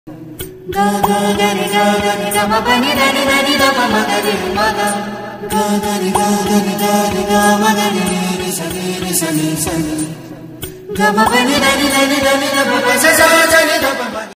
ga ga ga ni ga ga ni ga ma pa ni da ni da pa ma ga re ma ga ga ga ni ga ga ni ga ni ga ma ga ni re sa ni sa ni ga ma pa ni da ni da pa sa sa ni da pa